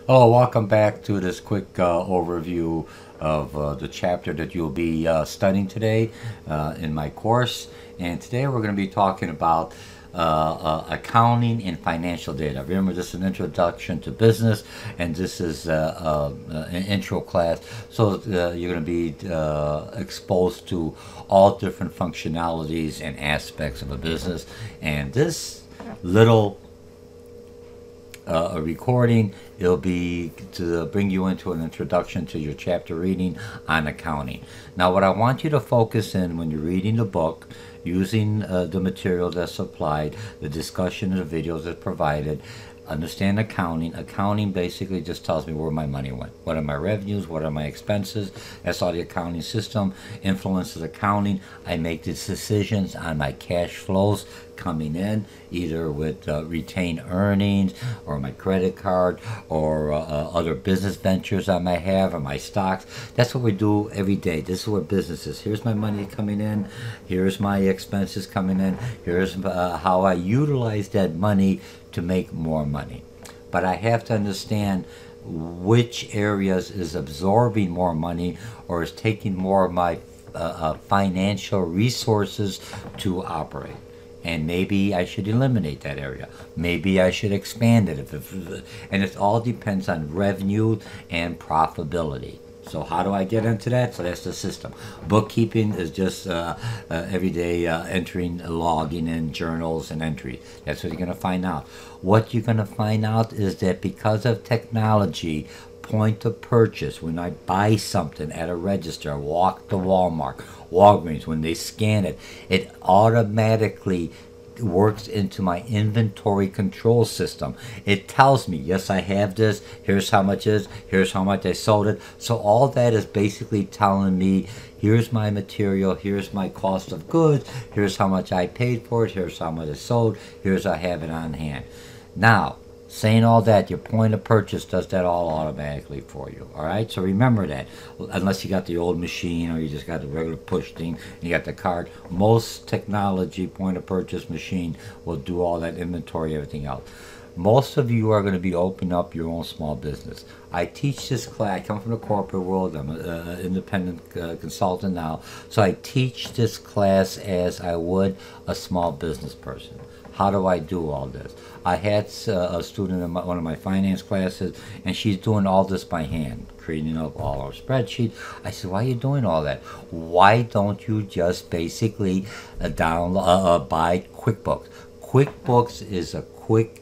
Hello, welcome back to this quick overview of the chapter that you'll be studying today in my course. And today we're going to be talking about accounting and financial data. Remember, this is an introduction to business, and this is an intro class. So you're going to be exposed to all different functionalities and aspects of a business. And this little a recording. It'll be to bring you into an introduction to your chapter reading on accounting. Now, what I want you to focus in when you're reading the book, using the material that's supplied, the discussion of the videos that's provided, understand accounting. Accounting basically just tells me where my money went. What are my revenues? What are my expenses? That's all the accounting system influences accounting. I make these decisions on my cash flows coming in, either with retained earnings or my credit card or other business ventures I might have or my stocks. That's what we do every day. This is what business is. Here's my money coming in. Here's my expenses coming in. Here's how I utilize that money to make more money. But I have to understand which areas is absorbing more money or is taking more of my financial resources to operate. And maybe I should eliminate that area. Maybe I should expand it. And it all depends on revenue and profitability. So how do I get into that? So that's the system. Bookkeeping is just every day entering, logging in journals and entries. That's what you're going to find out. What you're going to find out is that because of technology, point of purchase, when I buy something at a register, walk to Walmart, Walgreens, when they scan it, it automatically works into my inventory control system. It tells me, yes, I have this, here's how much it is, here's how much I sold it. So all that is basically telling me, here's my material, here's my cost of goods, here's how much I paid for it, here's how much I sold, here's I have it on hand. Now, saying all that, your point of purchase does that all automatically for you. All right, so remember that. Unless you got the old machine or you just got the regular push thing and you got the card, most technology point of purchase machine will do all that inventory, everything else. Most of you are going to be opening up your own small business. I teach this class. I come from the corporate world. I'm an independent consultant now. So I teach this class as I would a small business person. How do I do all this? I had a student in one of my finance classes, and she's doing all this by hand, creating up all our spreadsheets. I said, why are you doing all that? Why don't you just basically download, buy QuickBooks? QuickBooks is a quick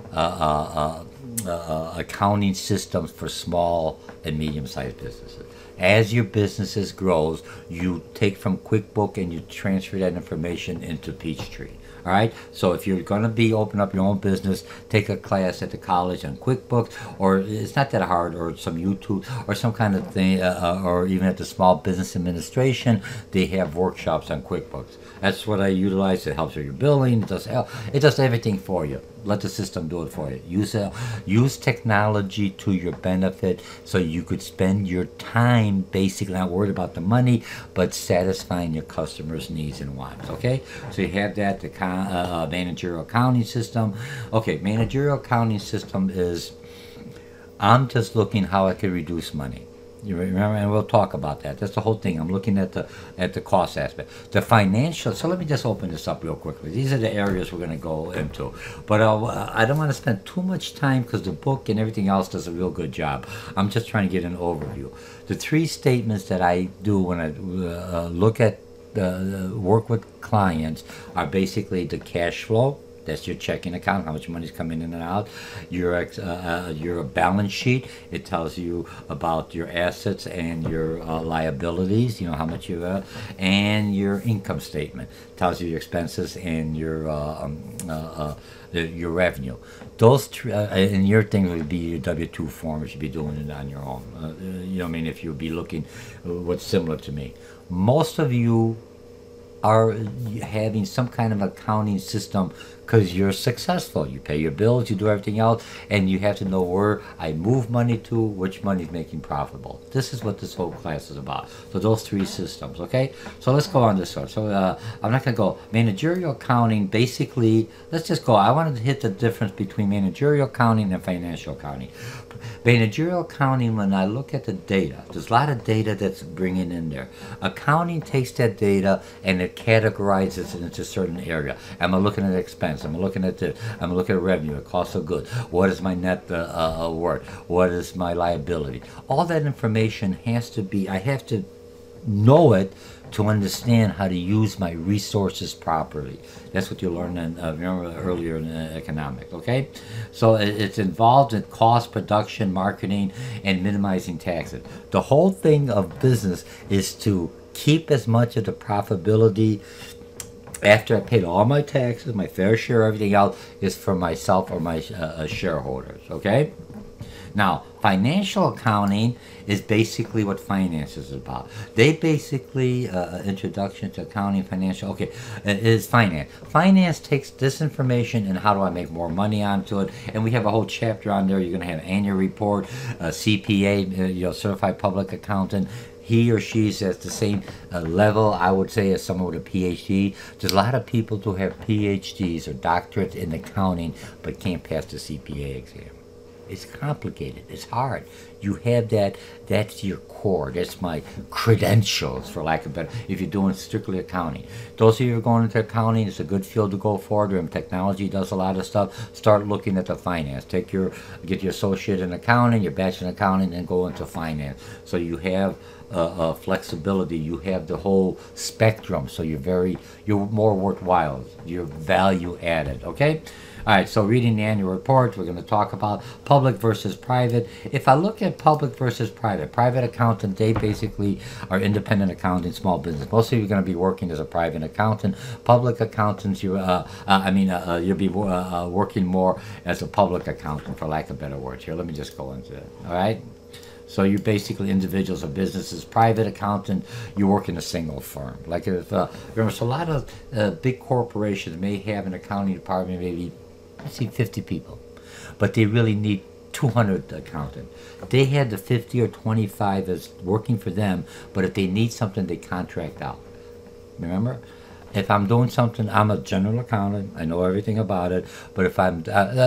accounting system for small and medium-sized businesses. As your businesses grows, you take from QuickBook and you transfer that information into Peachtree. All right. So if you're going to be open up your own business, take a class at the college on QuickBooks, or it's not that hard, or some YouTube, or some kind of thing, or even at the Small Business Administration, they have workshops on QuickBooks. That's what I utilize. It helps with your billing. It does everything for you. Let the system do it for you. Use technology to your benefit so you could spend your time basically not worried about the money, but satisfying your customers' needs and wants. Okay, so you have that, the managerial accounting system. Okay, managerial accounting system is, I'm just looking how I can reduce money. You remember, and we'll talk about that. That's the whole thing. I'm looking at the cost aspect, the financial. So let me just open this up real quickly. These are the areas we're going to go into, but I don't want to spend too much time because the book and everything else does a real good job. I'm just trying to get an overview. The three statements that I do when I look at work with clients are basically the cash flow. That's your checking account, how much money is coming in and out. Your balance sheet, it tells you about your assets and your liabilities, you know, how much you have, and your income statement tells you your expenses and your revenue. Those and your thing would be your W-2 form. You should be doing it on your own. You know what I mean? If you'd be looking what's similar to me. Most of you are having some kind of accounting system because you're successful. You pay your bills, you do everything else, and you have to know where I move money to, which money is making profitable. This is what this whole class is about. So those three systems, okay? So let's go on this one. So I'm not going to go. Managerial accounting, basically, let's just go. I wanted to hit the difference between managerial accounting and financial accounting. Managerial accounting, when I look at the data, there's a lot of data that's bringing in there. Accounting takes that data and it categorizes it into a certain area. Am I looking at expense? Am I looking at this? Am I looking at revenue, cost of goods? What is my net worth? What is my liability? All that information has to be, I have to know it to understand how to use my resources properly. That's what you learned in, remember earlier in economics, okay? So it's involved in cost, production, marketing, and minimizing taxes. The whole thing of business is to keep as much of the profitability after I paid all my taxes, my fair share, everything else is for myself or my shareholders, okay? Now, financial accounting is basically what finance is about. They basically, introduction to accounting, financial, okay, is finance. Finance takes this information and how do I make more money onto it, and we have a whole chapter on there. You're going to have annual report, CPA, certified public accountant. He or she's at the same level, I would say, as someone with a PhD. There's a lot of people who have PhDs or doctorates in accounting but can't pass the CPA exam. It's complicated. It's hard. You have that. That's your core. That's my credentials, for lack of better. If you're doing strictly accounting, those of you who are going into accounting, it's a good field to go forward. And technology does a lot of stuff. Start looking at the finance. Get your associate in accounting, your bachelor in accounting, and go into finance. So you have flexibility. You have the whole spectrum. So you're more worthwhile. You're value added. Okay. All right, so reading the annual report, we're going to talk about public versus private. If I look at public versus private accountant, they basically are independent accounting, small business. Most of you are going to be working as a private accountant. Public accountants, you'll be working more as a public accountant, for lack of better words. Here, let me just go into it. All right. So you're basically individuals or businesses. Private accountant, you work in a single firm. Like if remember, so a lot of big corporations may have an accounting department, maybe 50 people, but they really need 200 accountants. They had the 50 or 25 as working for them, but if they need something, they contract out. Remember? If I'm doing something, I'm a general accountant. I know everything about it. But if I'm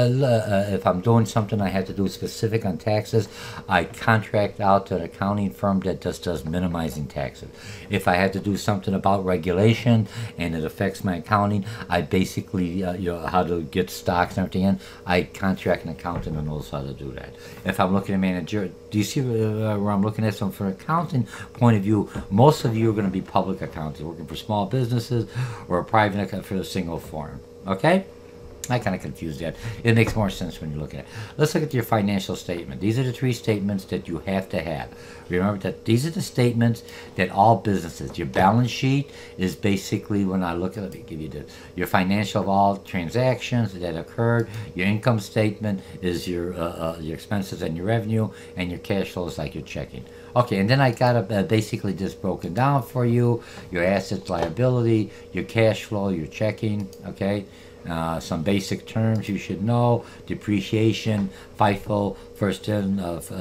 doing something I have to do specific on taxes, I contract out to an accounting firm that just does minimizing taxes. If I have to do something about regulation and it affects my accounting, I basically how to get stocks and everything in. I contract an accountant who knows how to do that. If I'm looking at manager, do you see where I'm looking at? So from an accounting point of view, most of you are going to be public accountants working for small businesses or a private account for a single firm. Okay? I kind of confused that. It makes more sense when you look at it. Let's look at your financial statement. These are the three statements that you have to have. Remember that these are the statements that all businesses, your balance sheet is basically, when I look at it, let me give you your financial of all transactions that occurred. Your income statement is your expenses and your revenue, and your cash flow is like your checking. Okay, and then I got basically just broken down for you, your assets, liability, your cash flow, your checking, okay? Some basic terms you should know: depreciation, FIFO, first in,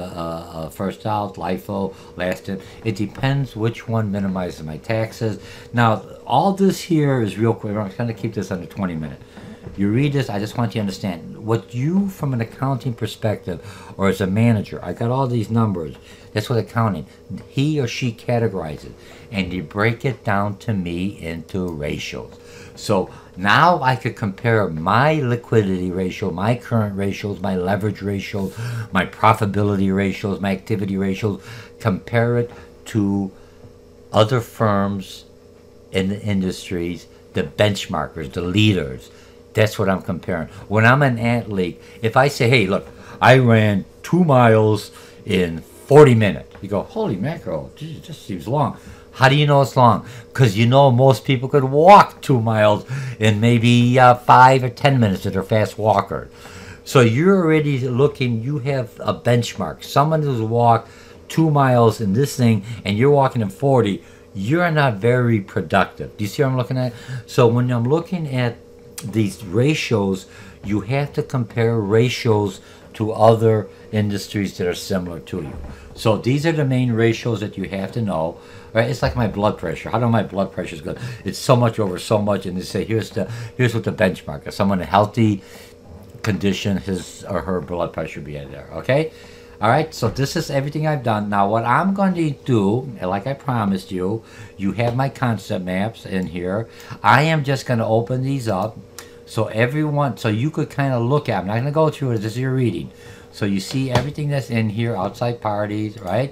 first out, LIFO, last in. It depends which one minimizes my taxes. Now, all this here is real quick. I'm going to keep this under 20 minutes. You read this, I just want you to understand what you, from an accounting perspective, or as a manager, I got all these numbers. That's what accounting, he or she categorizes, and you break it down to me into ratios. So now I could compare my liquidity ratio, my current ratios, my leverage ratios, my profitability ratios, my activity ratios, compare it to other firms in the industries, the benchmarkers, the leaders. That's what I'm comparing. When I'm an athlete, if I say, hey, look, I ran 2 miles in 40 minutes. You go, holy mackerel, geez, it just seems long. How do you know it's long? Because you know most people could walk 2 miles in maybe 5 or 10 minutes if they're fast walkers. So you're already looking, you have a benchmark. Someone who's walked 2 miles in this thing and you're walking in 40, you're not very productive. Do you see what I'm looking at? So when I'm looking at these ratios, you have to compare ratios to other industries that are similar to you. So these are the main ratios that you have to know. Right? It's like my blood pressure. How do my blood pressure is good? It's so much over so much, and they say here's what the benchmark is. Someone in a healthy condition, his or her blood pressure be in there. Okay. All right, so this is everything I've done. Now what I'm going to do, like I promised you, you have my concept maps in here. I am just going to open these up so everyone, so you could kind of look at them. I'm not going to go through it, this is your reading. So you see everything that's in here, outside parties, right?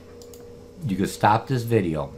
You could stop this video.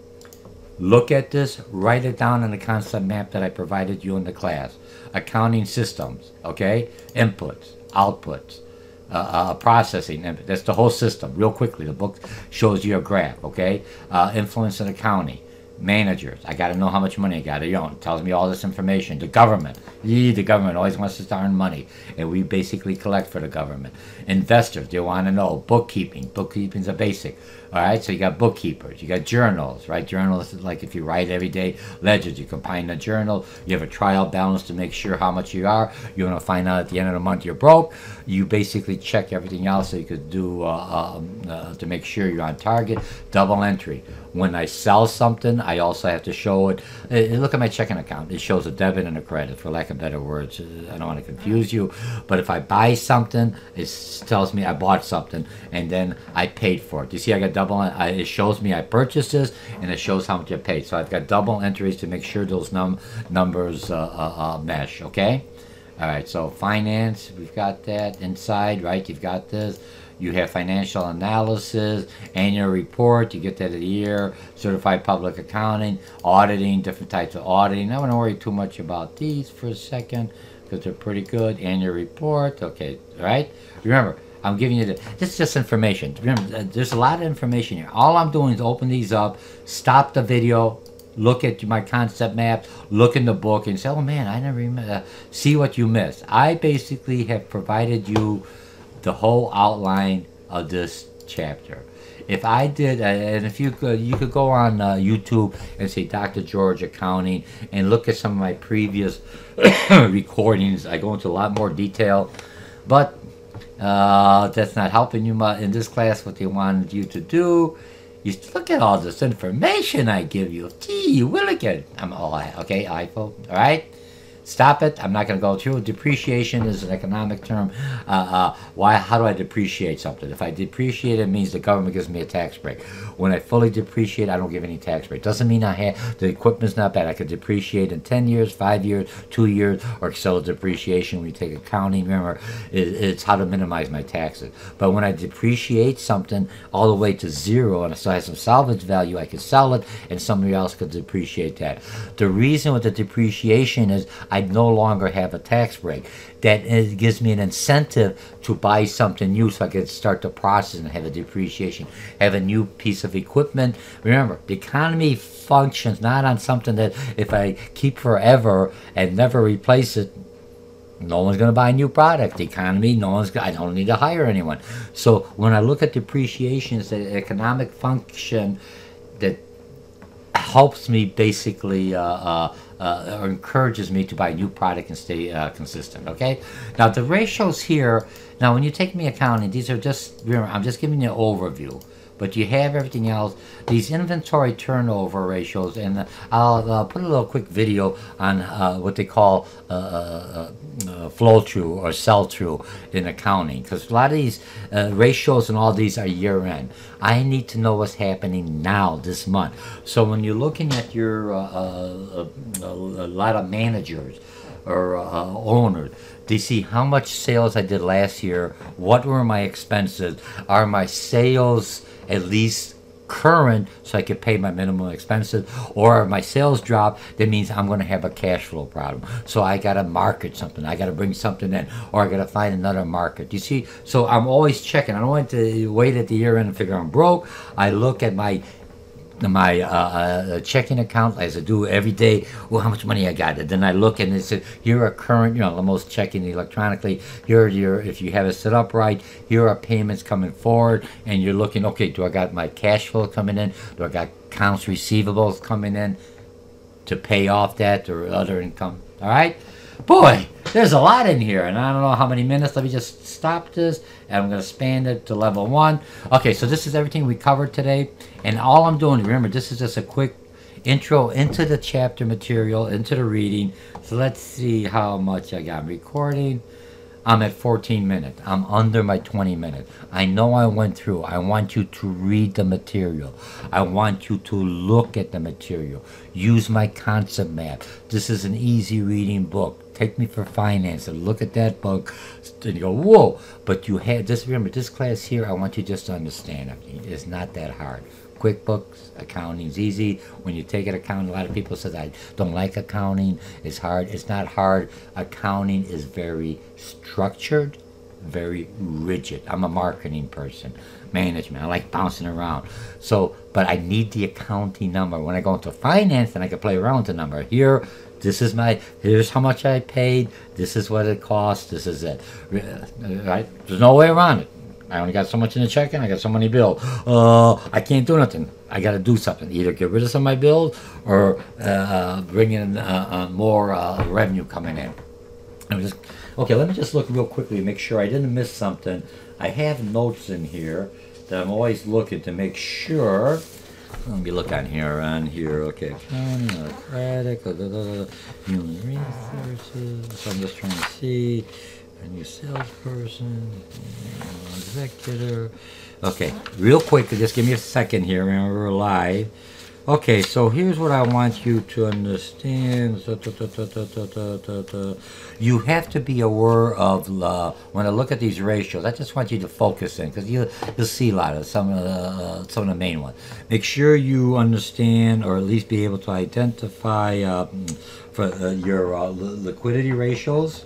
Look at this, write it down on the concept map that I provided you in the class. Accounting systems, okay? Inputs, outputs. Processing, and that's the whole system. Real quickly, the book shows you a graph, okay? Influence in accounting, managers. I got to know how much money I got to own. It tells me all this information. The government. The government always wants us to earn money, and we basically collect for the government. Investors, they want to know. Bookkeeping. Bookkeeping's a basic. All right, so you got bookkeepers, you got journals, right? Journals is like if you write every day, ledgers, you combine the journal, you have a trial balance to make sure how much you are. You want to find out at the end of the month you're broke. You basically check everything else so you could do to make sure you're on target. Double entry. When I sell something, I also have to show it. Look at my checking account. It shows a debit and a credit, for lack of better words. I don't want to confuse you, but if I buy something, it tells me I bought something, and then I paid for it. You see, I got double. It shows me I purchased this, and it shows how much I paid. So I've got double entries to make sure those numbers mesh. Okay. All right. So finance, we've got that inside, right? You've got this. You have financial analysis, annual report, you get that a year, certified public accounting, auditing, different types of auditing. I don't want to worry too much about these for a second because they're pretty good. Annual report, okay, right? Remember, I'm giving you this is just information. Remember, there's a lot of information here. All I'm doing is open these up, stop the video, look at my concept map, look in the book, and say, oh man, I never even see what you missed. I basically have provided you the whole outline of this chapter. If I did, and if you could go on YouTube and say Dr. George Accounting and look at some of my previous recordings. I go into a lot more detail, but that's not helping you much in this class. What they wanted you to do is look at all this information I give you. Gee, Willigan. I'm all okay, IFO. All right. Stop it. I'm not going to go through. Depreciation is an economic term. Why? How do I depreciate something? If I depreciate it, means the government gives me a tax break. When I fully depreciate, I don't give any tax break. Doesn't mean I have the equipment's not bad. I could depreciate in 10 years, 5 years, 2 years, or sell depreciation. When you take accounting, remember, it's how to minimize my taxes. But when I depreciate something all the way to zero, and so I have some salvage value, I could sell it, and somebody else could depreciate that. The reason with the depreciation is I no longer have a tax break. That gives me an incentive to buy something new so I can start the process and have a depreciation, have a new piece of equipment. Remember, the economy functions not on something that if I keep forever and never replace it, no one's going to buy a new product. The economy, I don't need to hire anyone. So when I look at depreciation, it's an economic function that helps me basically or encourages me to buy a new product and stay consistent. Okay. Now the ratios here. Now when you take me accounting, these are just, remember, I'm just giving you an overview. But you have everything else, these inventory turnover ratios, and I'll put a little quick video on what they call flow-through or sell-through in accounting, because a lot of these ratios and all these are year-end. I need to know what's happening now, this month. So when you're looking at your a lot of managers or owners, they see how much sales I did last year, what were my expenses, are my sales at least current so I could pay my minimum expenses, or if my sales drop, that means I'm going to have a cash flow problem. So I got to market something, I got to bring something in, or I got to find another market. You see, so I'm always checking. I don't want to wait at the year end and figure I'm broke. I look at my checking account as I do every day. Well, how much money I got? And then I look and it says, here are current, the most checking electronically. Here are your, if you have it set up right, here are payments coming forward, and you're looking, okay, do I got my cash flow coming in? Do I got accounts receivables coming in to pay off that or other income? All right? Boy, there's a lot in here, and I don't know how many minutes. Let me just stop this, and I'm going to expand it to level 1. Okay, so this is everything we covered today, and all I'm doing, remember, this is just a quick intro into the chapter material, into the reading. So let's see how much I got recording. I'm at 14 minutes. I'm under my 20 minutes. I know I went through. I want you to read the material. I want you to look at the material. Use my concept map. This is an easy reading book. Take Me for Finance and look at that book and you go, whoa. But you had, just remember, this class here, I want you just to understand everything. It's not that hard. QuickBooks, accounting's easy. When you take an accounting, a lot of people say, I don't like accounting. It's hard. It's not hard. Accounting is very structured, very rigid. I'm a marketing person, management. I like bouncing around. So, but I need the accounting number. When I go into finance, then I can play around with the number. Here, here's how much I paid. This is what it costs. This is it. Right? There's no way around it. I only got so much in the checking. I got so many bills. I can't do nothing. I got to do something. Either get rid of some of my bills or bring in more revenue coming in. Okay, let me just look real quickly to make sure I didn't miss something. I have notes in here that I'm always looking to make sure. Let me look on here, okay. Accounting, credit, human resources. So I'm just trying to see. A new salesperson, executor. Okay, real quick, just give me a second here. Remember, we're live. Okay, so here's what I want you to understand. You have to be aware of, when I look at these ratios, I just want you to focus in, because you'll see a lot of some of the main ones. Make sure you understand, or at least be able to identify for your liquidity ratios.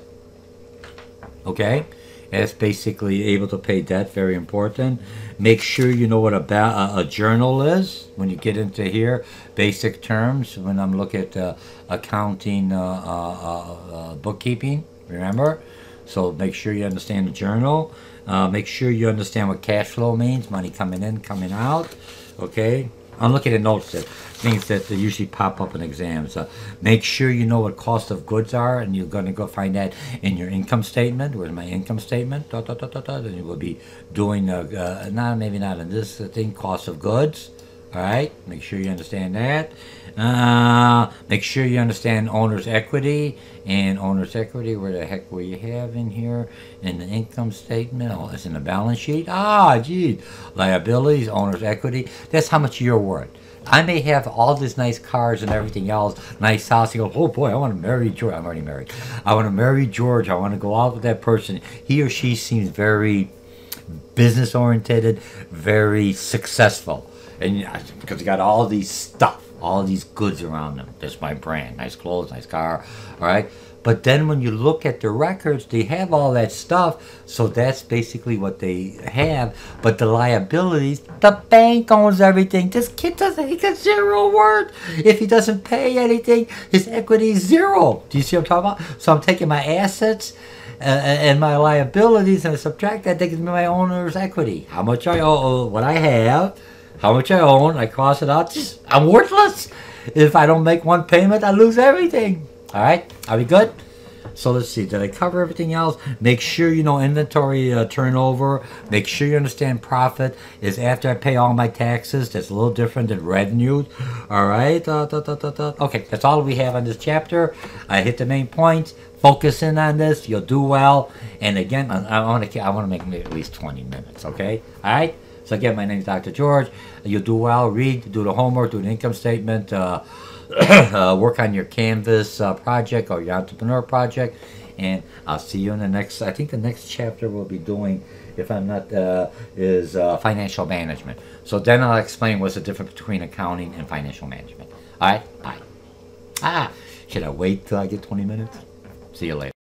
Okay, it's basically able to pay debt, very important. Make sure you know what a journal is when you get into here. Basic terms when I'm looking at accounting, bookkeeping, remember? So make sure you understand the journal. Make sure you understand what cash flow means, money coming in, coming out. Okay, I'm looking at notes there, things that they usually pop up in exams. Make sure you know what cost of goods are, and you're going to go find that in your income statement. Where's my income statement? And you will be doing, maybe not in this thing, cost of goods. All right, make sure you understand that. Make sure you understand owner's equity. And owner's equity, where the heck will you have in here? In the income statement, oh, it's in the balance sheet. Geez, liabilities, owner's equity. That's how much you're worth. I may have all these nice cars and everything else, nice house. You go, oh boy, I want to marry George. I'm already married. I want to marry George. I want to go out with that person. He or she seems very business oriented, very successful. And because you got all these stuff, all these goods around them. That's my brand. Nice clothes, nice car. All right. But then when you look at the records, they have all that stuff. So that's basically what they have. But the liabilities, the bank owns everything. This kid doesn't, he got zero worth. If he doesn't pay anything, his equity is zero. Do you see what I'm talking about? So I'm taking my assets and my liabilities and I subtract that, that gives me my owner's equity. How much I owe, what I have, how much I own, I cross it out. I'm worthless. If I don't make one payment, I lose everything. All right, are we good? So let's see, did I cover everything else? Make sure you know inventory turnover. Make sure you understand profit is after I pay all my taxes. That's a little different than revenue. All right, okay, that's all we have on this chapter. I hit the main points. Focus in on this, you'll do well. And again, I want to make at least 20 minutes, okay? All right? So again, my name is Dr. George. You'll do well, read, do the homework, do an income statement, work on your Canvas project or your entrepreneur project. And I'll see you in the next, I think the next chapter we'll be doing, if I'm not, is financial management. So then I'll explain what's the difference between accounting and financial management. All right, bye. Should I wait till I get 20 minutes? See you later.